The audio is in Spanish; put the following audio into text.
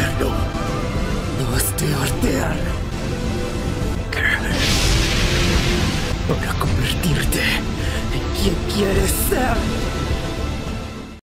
No. No has de arder. Para convertirte en quien quieres ser.